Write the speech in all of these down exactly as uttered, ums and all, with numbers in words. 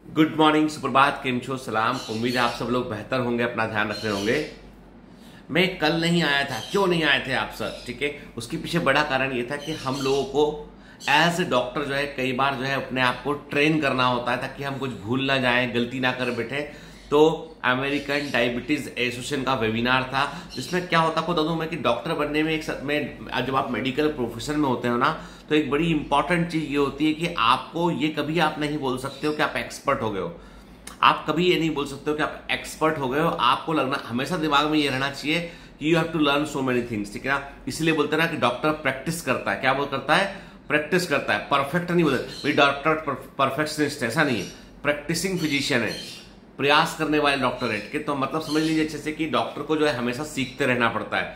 Good morning, सुप्रभात, केम छो, सलाम। उम्मीद है आप सब लोग बेहतर होंगे, अपना ध्यान रख रहे होंगे। मैं कल नहीं आया था, क्यों नहीं आए थे आप सब? ठीक है, उसके पीछे बड़ा कारण ये था कि हम लोगों को एज ए डॉक्टर जो है कई बार जो है अपने आप को ट्रेन करना होता है ताकि हम कुछ भूल ना जाएं, गलती ना कर बैठे। तो अमेरिकन डायबिटीज एसोसिएशन का वेबिनार था, जिसमें क्या होता को बता दूं मैं कि डॉक्टर बनने में एक में जब आप मेडिकल प्रोफेशन में होते हो ना, तो एक बड़ी इंपॉर्टेंट चीज ये होती है कि आपको ये कभी आप नहीं बोल सकते हो कि आप एक्सपर्ट हो गए हो। आप कभी ये नहीं बोल सकते हो कि आप एक्सपर्ट हो गए हो। आपको लगना हमेशा दिमाग में ये रहना चाहिए कि you have to learn so many things. ठीक है ना, इसलिए बोलते हैं ना कि डॉक्टर प्रैक्टिस करता है। क्या बोल करता है? प्रैक्टिस करता है। परफेक्ट नहीं बोलते डॉक्टर परफेक्शनिस्ट, ऐसा नहीं है। प्रैक्टिसिंग फिजिशियन है, प्रयास करने वाले डॉक्टर है। ठीक है, तो मतलब समझ लीजिए अच्छे से कि डॉक्टर को जो है हमेशा सीखते रहना पड़ता है।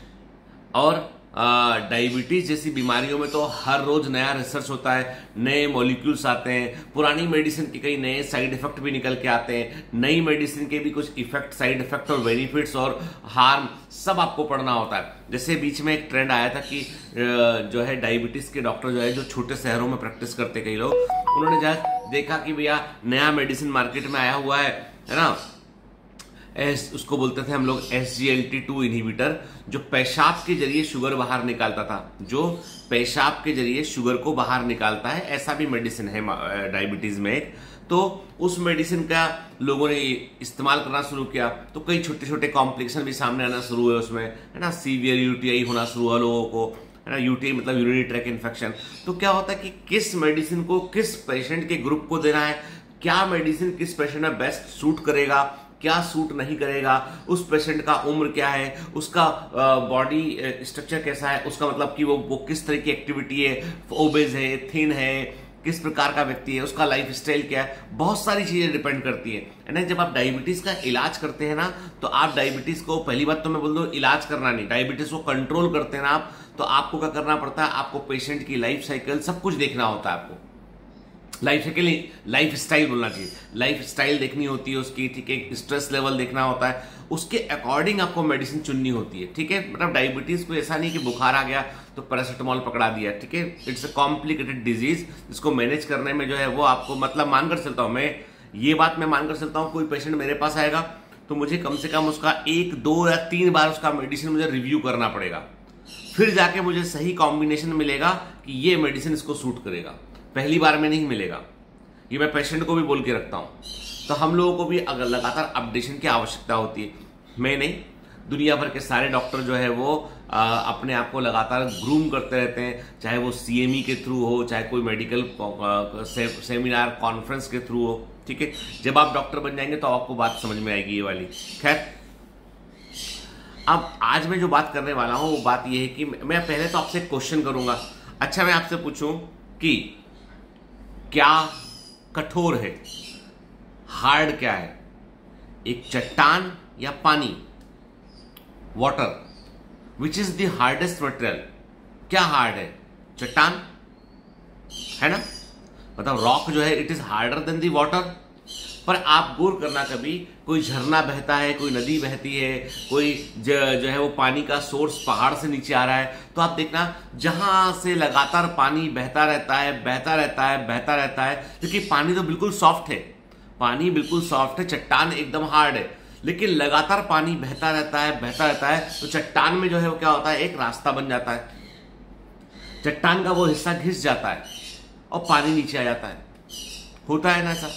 और डायबिटीज जैसी बीमारियों में तो हर रोज नया रिसर्च होता है, नए मॉलिक्यूल्स आते हैं, पुरानी मेडिसिन के कई नए साइड इफेक्ट भी निकल के आते हैं, नई मेडिसिन के भी कुछ इफेक्ट, साइड इफेक्ट और बेनिफिट्स और हार्म सब आपको पढ़ना होता है। जैसे बीच में एक ट्रेंड आया था कि जो है डायबिटीज के डॉक्टर जो है जो छोटे शहरों में प्रैक्टिस करते कई लोग, उन्होंने जब देखा कि भैया नया मेडिसिन मार्केट में आया हुआ है है ना, एस उसको बोलते थे हम लोग S G L T two inhibitor, जो पेशाब के जरिए शुगर बाहर निकालता था, जो पेशाब के जरिए शुगर को बाहर निकालता है। ऐसा भी मेडिसिन है डायबिटीज में एक। तो उस मेडिसिन का लोगों ने इस्तेमाल करना शुरू किया, तो कई छोटे छोटे कॉम्प्लिकेशन भी सामने आना शुरू हुए उसमें, है ना। सीवियर यूटीआई होना शुरू हुआ लोगों को, है ना। यूटीआई मतलब यूरिनरी ट्रैक इन्फेक्शन। तो क्या होता है कि किस मेडिसिन को किस पेशेंट के ग्रुप को देना है, क्या मेडिसिन किस पेशेंट में बेस्ट सूट करेगा, क्या सूट नहीं करेगा, उस पेशेंट का उम्र क्या है, उसका बॉडी स्ट्रक्चर कैसा है, उसका मतलब कि वो वो किस तरह की एक्टिविटी है, ओबेज है, थिन है, किस प्रकार का व्यक्ति है, उसका लाइफ स्टाइल क्या है, बहुत सारी चीजें डिपेंड करती है ना। जब आप डायबिटीज का इलाज करते हैं ना, तो आप डायबिटीज को, पहली बात तो मैं बोल दूं, इलाज करना नहीं, डायबिटीज को कंट्रोल करते हैं ना आप, तो आपको क्या करना पड़ता है, आपको पेशेंट की लाइफ साइकिल सब कुछ देखना होता है। आपको लाइफ साइकिल, लाइफ स्टाइल बोलना चाहिए, लाइफ स्टाइल देखनी होती है उसकी। ठीक है, स्ट्रेस लेवल देखना होता है, उसके अकॉर्डिंग आपको मेडिसिन चुननी होती है। ठीक है, मतलब डायबिटीज को ऐसा नहीं कि बुखार आ गया तो पैरासिटामोल पकड़ा दिया। ठीक है, इट्स अ कॉम्प्लिकेटेड डिजीज, जिसको मैनेज करने में जो है वो आपको, मतलब मानकर चलता हूं मैं, ये बात मैं मानकर चलता हूं, कोई पेशेंट मेरे पास आएगा तो मुझे कम से कम उसका एक दो या तीन बार उसका मेडिसिन मुझे रिव्यू करना पड़ेगा, फिर जाके मुझे सही कॉम्बिनेशन मिलेगा कि ये मेडिसिन इसको सूट करेगा। पहली बार में नहीं मिलेगा, ये मैं पेशेंट को भी बोल के रखता हूं। तो हम लोगों को भी अगर लगातार अपडेशन की आवश्यकता होती है। मैं नहीं, दुनिया भर के सारे डॉक्टर जो है वो आ, अपने आप को लगातार ग्रूम करते रहते हैं, चाहे वो सी एम ई के थ्रू हो, चाहे कोई मेडिकल से, सेमिनार कॉन्फ्रेंस के थ्रू हो। ठीक है, जब आप डॉक्टर बन जाएंगे तो आपको बात समझ में आएगी ये वाली। खैर, अब आज मैं जो बात करने वाला हूं वो बात ये है कि मैं पहले तो आपसे क्वेश्चन करूंगा। अच्छा, मैं आपसे पूछूं कि क्या कठोर है, हार्ड क्या है, एक चट्टान या पानी? Water, which is the hardest material? क्या हार्ड है? चट्टान है ना, मतलब रॉक जो है it is harder than the water. पर आप गौर करना, कभी कोई झरना बहता है, कोई नदी बहती है, कोई जो, जो है वो पानी का सोर्स पहाड़ से नीचे आ रहा है, तो आप देखना जहां से लगातार पानी बहता रहता है, बहता रहता है, बहता रहता है, क्योंकि पानी तो बिल्कुल सॉफ्ट है, पानी बिल्कुल सॉफ्ट है, चट्टान एकदम हार्ड है, लेकिन लगातार पानी बहता रहता है, बहता रहता है, तो चट्टान में जो है वो क्या होता है, एक रास्ता बन जाता है, चट्टान का वो हिस्सा घिस जाता है और पानी नीचे आ जाता है। होता है ना ऐसा?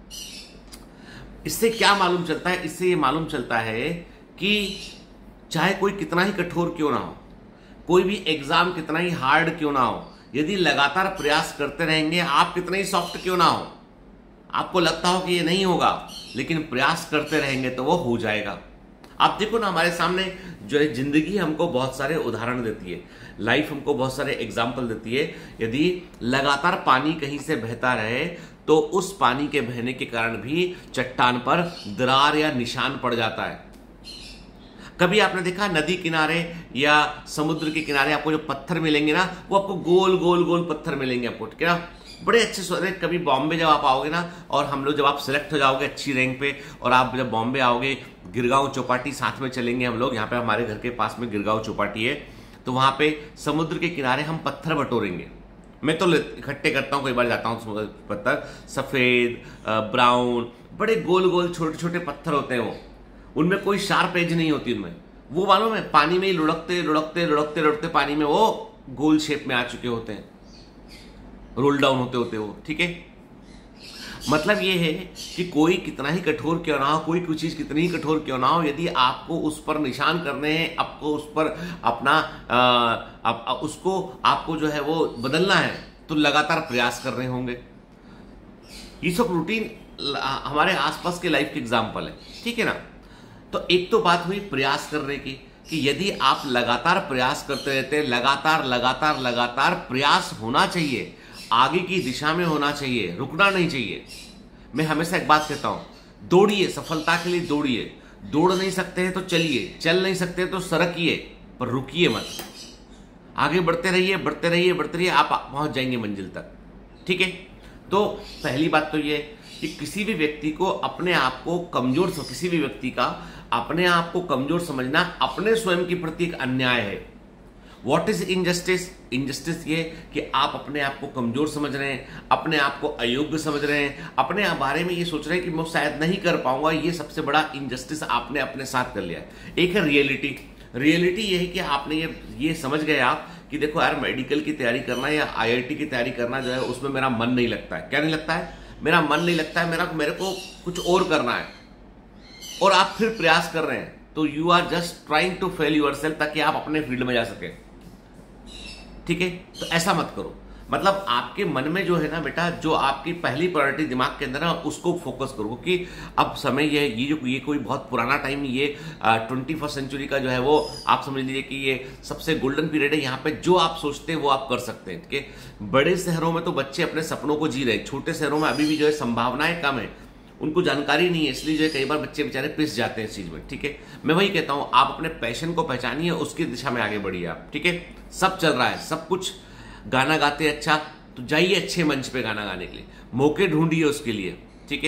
इससे क्या मालूम चलता है? इससे ये मालूम चलता है कि चाहे कोई कितना ही कठोर क्यों ना हो, कोई भी एग्जाम कितना ही हार्ड क्यों ना हो, यदि लगातार प्रयास करते रहेंगे, आप कितने ही सॉफ्ट क्यों ना हो, आपको लगता हो कि ये नहीं होगा, लेकिन प्रयास करते रहेंगे तो वो हो जाएगा। आप देखो ना, हमारे सामने जो है जिंदगी हमको बहुत सारे उदाहरण देती है, लाइफ हमको बहुत सारे एग्जाम्पल देती है। यदि लगातार पानी कहीं से बहता रहे तो उस पानी के बहने के कारण भी चट्टान पर दरार या निशान पड़ जाता है। कभी आपने देखा नदी किनारे या समुद्र के किनारे आपको जो पत्थर मिलेंगे ना, वो आपको गोल गोल गोल पत्थर मिलेंगे आपको, ठीक है ना, बड़े अच्छे। कभी बॉम्बे जब आप आओगे ना, और हम लोग जब आप सिलेक्ट हो जाओगे अच्छी रैंक पे, और आप जब बॉम्बे आओगे, गिरगांव चौपाटी साथ में चलेंगे हम लोग, यहाँ पे हमारे घर के पास में गिरगांव चौपाटी है, तो वहां पे समुद्र के किनारे हम पत्थर बटोरेंगे, मैं तो इकट्ठे करता हूँ, कई बार जाता हूँ पत्थर, सफेद, ब्राउन, बड़े गोल गोल छोटे छोटे पत्थर होते हैं वो, उनमें कोई शार्प एज नहीं होती उनमें। वो मालूम है पानी में ही लुढ़कते लुढ़कते लुढ़कते लुढ़कते पानी में वो गोल शेप में आ चुके होते हैं, रोल डाउन होते होते वो। ठीक है, मतलब ये है कि कोई कितना ही कठोर क्यों ना हो, कोई कुछ चीज कितनी ही कठोर क्यों ना हो, यदि आपको उस पर निशान करने हैं, आपको उस पर अपना आ, आप, आ, उसको आपको जो है वो बदलना है, तो लगातार प्रयास कर रहे होंगे। ये सब रूटीन हमारे आसपास के लाइफ के एग्जाम्पल है। ठीक है ना। तो एक तो बात हुई प्रयास करने की, कि यदि आप लगातार प्रयास करते रहते हैं, लगातार लगातार लगातार प्रयास होना चाहिए, आगे की दिशा में होना चाहिए, रुकना नहीं चाहिए। मैं हमेशा एक बात कहता हूं, दौड़िए, सफलता के लिए दौड़िए। दौड़ नहीं सकते हैं तो चलिए, चल नहीं सकते तो सरकिए, पर रुकिए मत। आगे बढ़ते रहिए, बढ़ते रहिए, बढ़ते रहिए, आप पहुंच जाएंगे मंजिल तक। ठीक है। तो पहली बात तो ये कि किसी भी व्यक्ति को अपने आप को कमजोर, किसी भी व्यक्ति का अपने आप को कमजोर समझना अपने स्वयं के प्रति एक अन्याय है। What is injustice? इनजस्टिस ये कि आप अपने आप को कमजोर समझ रहे हैं, अपने आप को अयोग्य समझ रहे हैं, अपने बारे में ये सोच रहे हैं कि मैं शायद नहीं कर पाऊंगा। ये सबसे बड़ा इनजस्टिस आपने अपने साथ कर लिया है। एक है रियलिटी। रियलिटी ये है कि आपने ये ये समझ गए आप कि देखो यार, मेडिकल की तैयारी करना या आई आई टी की तैयारी करना जो है उसमें मेरा मन नहीं लगता है। क्या नहीं लगता है? मेरा मन नहीं लगता है, मेरा मेरे को कुछ और करना है, और आप फिर प्रयास कर रहे हैं, तो you are just trying to fail yourself, ताकि आप अपने फील्ड में जा सके। ठीक है। तो ऐसा मत करो। मतलब आपके मन में जो है ना बेटा, जो आपकी पहली प्रायोरिटी दिमाग के अंदर है उसको फोकस करो, क्योंकि अब समय ये ये जो ये कोई बहुत पुराना टाइम, ये ट्वेंटी फर्स्ट सेंचुरी का जो है वो आप समझ लीजिए कि ये सबसे गोल्डन पीरियड है। यहाँ पे जो आप सोचते हैं वो आप कर सकते हैं। ठीक है। बड़े शहरों में तो बच्चे अपने सपनों को जी रहे हैं, छोटे शहरों में अभी भी जो है संभावनाएं कम है, उनको जानकारी नहीं है, इसलिए जो है कई बार बच्चे बेचारे पिस जाते हैं इस चीज में। ठीक है। मैं वही कहता हूं, आप अपने पैशन को पहचानिए, उसकी दिशा में आगे बढ़िए आप। ठीक है। सब चल रहा है, सब कुछ, गाना गाते अच्छा तो जाइए अच्छे मंच पे गाना गाने के लिए, मौके ढूंढिए उसके लिए। ठीक है।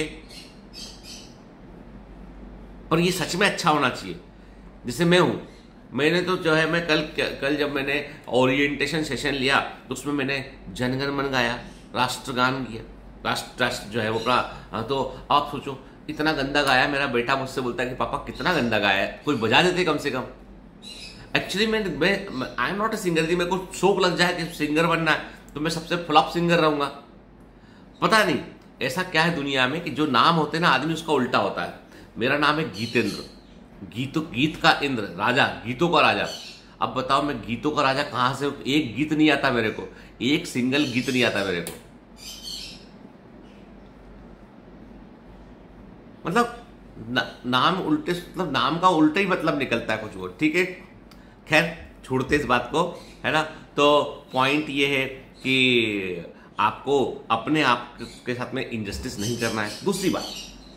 पर ये सच में अच्छा होना चाहिए। जैसे मैं हूं, मैंने तो जो है मैं कल कल जब मैंने ओरिएंटेशन सेशन लिया तो उसमें मैंने जनगण मन गाया, राष्ट्रगान किया, राष्ट्र राष्ट्र जो है वो अपना। तो आप सोचो, इतना गंदा गाया। मेरा बेटा मुझसे बोलता है कि पापा कितना गंदा गाया है, कोई बजा देते कम से कम। एक्चुअली मैं I am not a singer. यदि मेरे को शौक लग जाए कि सिंगर बनना है तो मैं सबसे फ्लॉप सिंगर रहूंगा। पता नहीं ऐसा क्या है दुनिया में कि जो नाम होते हैं ना आदमी उसका उल्टा होता है। मेरा नाम है गीतेंद्र, गीतों गीत का इंद्र, राजा, गीतों का राजा। अब बताओ मैं गीतों का राजा कहां से? एक गीत नहीं आता मेरे को, एक सिंगल गीत नहीं आता मेरे को। मतलब ना, नाम उल्टे, मतलब नाम का उल्टा ही मतलब निकलता है कुछ और। ठीक है। खैर छोड़ते इस बात को, है ना। तो पॉइंट ये है कि आपको अपने आप के साथ में इनजस्टिस नहीं करना है। दूसरी बात,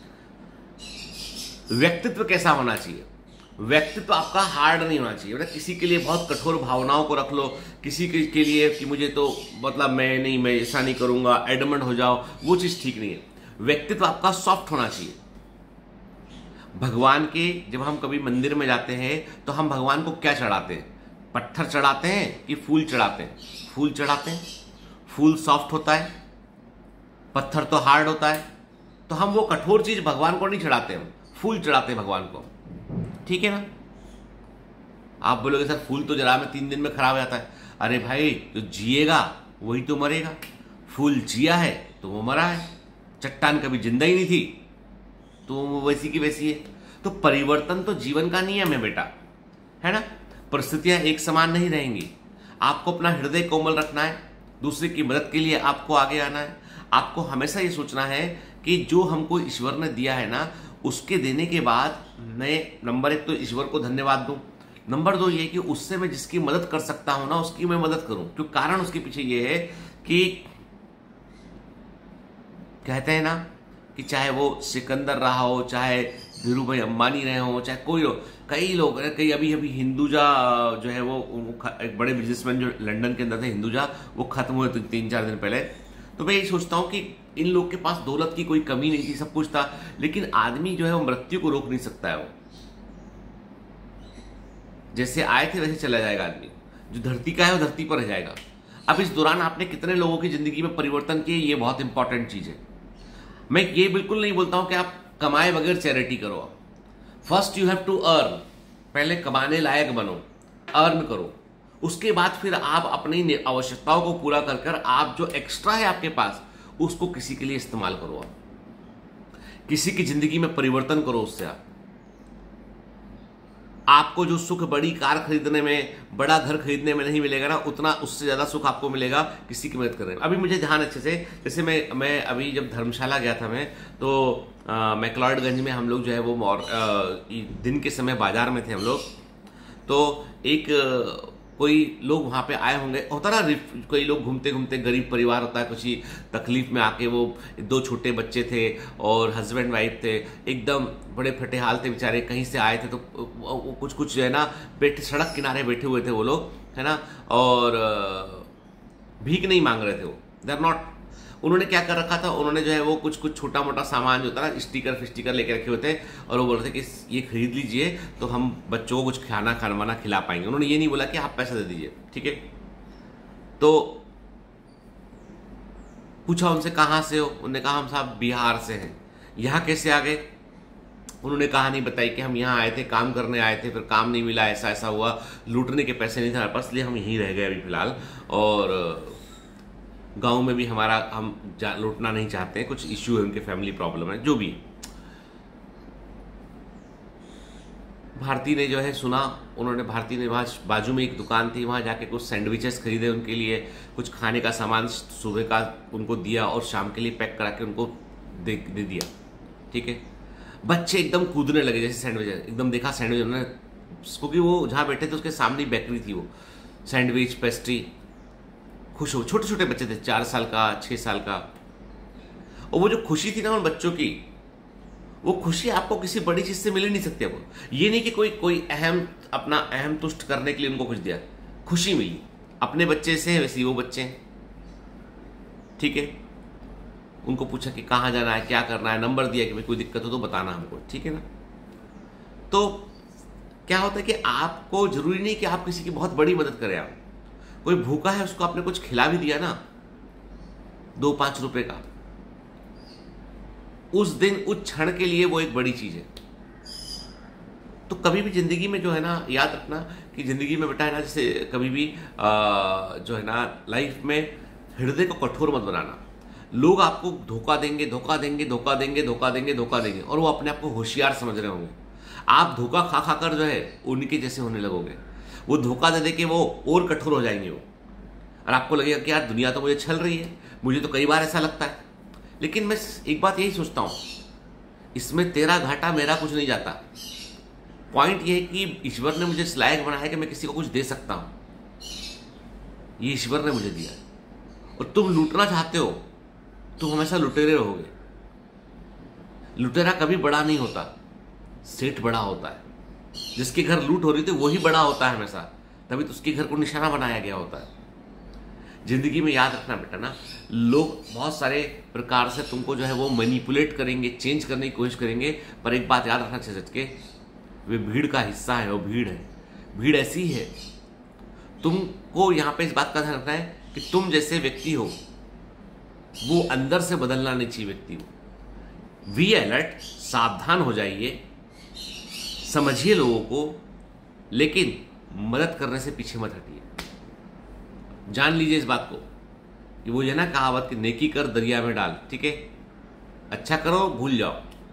व्यक्तित्व कैसा होना चाहिए? व्यक्तित्व आपका हार्ड नहीं होना चाहिए। मतलब किसी के लिए बहुत कठोर भावनाओं को रख लो, किसी के, के लिए कि मुझे तो मतलब मैं नहीं, मैं ऐसा नहीं करूंगा, एडमंड हो जाओ, वो चीज ठीक नहीं है। व्यक्तित्व आपका सॉफ्ट होना चाहिए। भगवान के जब हम कभी मंदिर में जाते हैं तो हम भगवान को क्या चढ़ाते हैं? पत्थर चढ़ाते हैं कि फूल चढ़ाते हैं? फूल चढ़ाते हैं। फूल सॉफ्ट होता है, पत्थर तो हार्ड होता है। तो हम वो कठोर चीज भगवान को नहीं चढ़ाते, हम फूल चढ़ाते हैं भगवान को। ठीक है ना। आप बोलोगे सर फूल तो जरा में तीन दिन में खराब हो जाता है। अरे भाई, जो जिएगा वही तो मरेगा। फूल जिया है तो वो मरा है। चट्टान कभी जिंदा ही नहीं थी तो वो वैसी की वैसी है। तो परिवर्तन तो जीवन का नियम है बेटा, है ना। परिस्थितियां एक समान नहीं रहेंगी। आपको अपना हृदय कोमल रखना है, दूसरे की मदद के लिए आपको आगे आना है। आपको हमेशा ये सोचना है कि जो हमको ईश्वर ने दिया है ना, उसके देने के बाद मैं नंबर एक तो ईश्वर को धन्यवाद दूं, नंबर दो ये कि उससे मैं जिसकी मदद कर सकता हूं ना उसकी मैं मदद करूं। क्यों? कारण उसके पीछे ये है कि कहते हैं ना कि चाहे वो सिकंदर रहा हो, चाहे धीरू भाई अंबानी रहे हो, चाहे कोई हो, कई लोग, कई अभी अभी हिंदुजा जो है वो एक बड़े बिजनेसमैन जो लंदन के अंदर थे, हिंदुजा, वो खत्म हुए थे तीन चार दिन पहले। तो मैं ये सोचता हूं कि इन लोग के पास दौलत की कोई कमी नहीं थी, सब कुछ था, लेकिन आदमी जो है वो मृत्यु को रोक नहीं सकता है। वो जैसे आए थे वैसे चला जाएगा आदमी। जो धरती का है वो धरती पर रह जाएगा। अब इस दौरान आपने कितने लोगों की जिंदगी में परिवर्तन किए, ये बहुत इंपॉर्टेंट चीज है। मैं ये बिल्कुल नहीं बोलता हूं कि आप कमाए बगैर चैरिटी करो। First you have to earn, पहले कमाने लायक बनो, अर्न करो, उसके बाद फिर आप अपनी आवश्यकताओं को पूरा कर कर आप जो एक्स्ट्रा है आपके पास उसको किसी के लिए इस्तेमाल करो। आप किसी की जिंदगी में परिवर्तन करो, उससे आप आपको जो सुख बड़ी कार खरीदने में, बड़ा घर खरीदने में नहीं मिलेगा ना, उतना उससे ज्यादा सुख आपको मिलेगा किसी की मदद करने में। अभी मुझे ध्यान अच्छे से, जैसे मैं मैं अभी जब धर्मशाला गया था मैं, तो मैक्लॉडगंज में हम लोग जो है वो मौर, आ, दिन के समय बाजार में थे हम लोग, तो एक आ, कोई लोग वहां पे आए होंगे, होता ना कोई लोग घूमते घूमते, गरीब परिवार होता है, कुछ ही तकलीफ में आके, वो दो छोटे बच्चे थे और हस्बैंड वाइफ थे, एकदम बड़े फटे हाल थे बेचारे, कहीं से आए थे, तो वो कुछ कुछ जो है ना बैठे सड़क किनारे बैठे हुए थे वो लोग, है ना, और भीख नहीं मांग रहे थे वो, दे आर नॉट, उन्होंने क्या कर रखा था, उन्होंने जो है वो कुछ कुछ छोटा मोटा सामान जो होता है ना, स्टिकर फिस्टिकर लेके रखे हुए थे, और वो बोल रहे थे कि ये खरीद लीजिए तो हम बच्चों को कुछ खाना खाना खिला पाएंगे। उन्होंने ये नहीं बोला कि आप पैसा दे दीजिए, ठीक है। तो पूछा उनसे कहाँ से हो, उन्होंने कहा हम साहब बिहार से हैं। यहाँ कैसे आ गए? उन्होंने कहानी बताई कि हम यहाँ आए थे, काम करने आए थे, फिर काम नहीं मिला, ऐसा ऐसा हुआ, लूटने के पैसे नहीं थे हमारे पास, इसलिए हम यहीं रह गए अभी फिलहाल, और गांव में भी हमारा हम लूटना नहीं चाहते हैं, कुछ इश्यू है, उनके फैमिली प्रॉब्लम है, जो भी। भारती ने जो है सुना, उन्होंने, भारती ने वहाँ बाजू में एक दुकान थी, वहाँ जाके कुछ सैंडविचेस खरीदे उनके लिए, कुछ खाने का सामान सुबह का उनको दिया और शाम के लिए पैक करा के उनको दे, दे दिया, ठीक है। बच्चे एकदम कूदने लगे जैसे सैंडविच, एकदम देखा सैंडविच उन्होंने, क्योंकि वो जहाँ बैठे थे उसके सामने बेकरी थी, वो सैंडविच पेस्ट्री, खुश हो, छोटे छोटे बच्चे थे, चार साल का, छह साल का, और वो जो खुशी थी ना उन बच्चों की, वो खुशी आपको किसी बड़ी चीज से मिल ही नहीं सकती। आपको ये नहीं कि कोई कोई अहम, अपना अहम तुष्ट करने के लिए उनको कुछ दिया, खुशी मिली, अपने बच्चे से है वैसे वो बच्चे हैं, ठीक है। उनको पूछा कि कहाँ जाना है, क्या करना है, नंबर दिया कि भाई कोई दिक्कत हो तो बताना हमको, ठीक है ना। तो क्या होता है कि आपको जरूरी नहीं कि आप किसी की बहुत बड़ी मदद करें। आप कोई भूखा है उसको आपने कुछ खिला भी दिया ना, दो पांच रुपए का, उस दिन उस क्षण के लिए वो एक बड़ी चीज है। तो कभी भी जिंदगी में जो है ना, याद रखना कि जिंदगी में बेटा है ना, जैसे कभी भी आ, जो है ना लाइफ में हृदय को कठोर मत बनाना। लोग आपको धोखा देंगे धोखा देंगे धोखा देंगे धोखा देंगे धोखा देंगे और वो अपने आप को होशियार समझ रहे होंगे। आप धोखा खा खाकर जो है उनके जैसे होने लगोगे। वो धोखा दे दे के वो और कठोर हो जाएंगे वो, और आपको लगेगा कि यार दुनिया तो मुझे छल रही है। मुझे तो कई बार ऐसा लगता है, लेकिन मैं एक बात यही सोचता हूं, इसमें तेरा घाटा मेरा कुछ नहीं जाता। पॉइंट ये है कि ईश्वर ने मुझे इस लायक बनाया है कि मैं किसी को कुछ दे सकता हूं, ये ईश्वर ने मुझे दिया है। और तुम लूटना चाहते हो, तुम हमेशा लुटेरे रहोगे। लुटेरा कभी बड़ा नहीं होता, सेठ बड़ा होता है। जिसके घर लूट हो रही थी वही बड़ा होता है हमेशा, तभी तो उसके घर को निशाना बनाया गया होता है। जिंदगी में याद रखना बेटा ना, लोग बहुत सारे प्रकार से तुमको जो है वो मैनिपुलेट करेंगे, चेंज करने की कोशिश करेंगे, पर एक बात याद रखना चाहिए के, वे भीड़ का हिस्सा है, वो भीड़ है। भीड़ ऐसी है, तुमको यहां पे इस बात का ध्यान रखना है कि तुम जैसे व्यक्ति हो वो अंदर से बदलना नहीं चाहिए व्यक्ति को। वी अलर्ट, सावधान हो जाइए, समझिए लोगों को, लेकिन मदद करने से पीछे मत हटिए। जान लीजिए इस बात को कि वो है ना कहावत कि नेकी कर दरिया में डाल, ठीक है। अच्छा करो, भूल जाओ।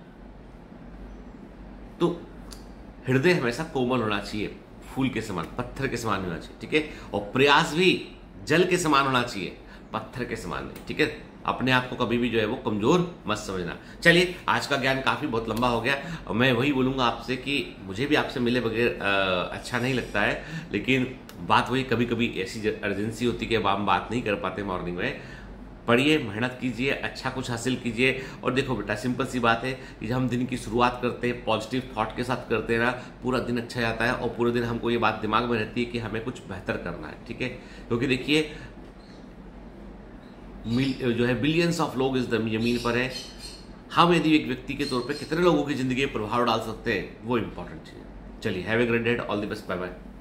तो हृदय हमेशा कोमल होना चाहिए, फूल के समान, पत्थर के समान होना चाहिए, ठीक है। और प्रयास भी जल के समान होना चाहिए, पत्थर के समान नहीं, ठीक है। अपने आप को कभी भी जो है वो कमजोर मत समझना। चलिए, आज का ज्ञान काफी बहुत लंबा हो गया और मैं वही बोलूंगा आपसे कि मुझे भी आपसे मिले बगैर अच्छा नहीं लगता है, लेकिन बात वही, कभी कभी ऐसी अर्जेंसी होती है कि अब हम बात नहीं कर पाते मॉर्निंग में। पढ़िए, मेहनत कीजिए, अच्छा कुछ हासिल कीजिए। और देखो बेटा, सिंपल सी बात है कि जब हम दिन की शुरुआत करते हैं पॉजिटिव थॉट के साथ करते हैं ना, पूरा दिन अच्छा जाता है और पूरे दिन हमको ये बात दिमाग में रहती है कि हमें कुछ बेहतर करना है, ठीक है। क्योंकि देखिए, जो है बिलियंस ऑफ लोग इस जमीन पर है, हम यदि एक व्यक्ति के तौर पे कितने लोगों की जिंदगी में प्रभाव डाल सकते हैं, वो इंपॉर्टेंट चीज है। चलिए, have a great day, all the best, bye bye.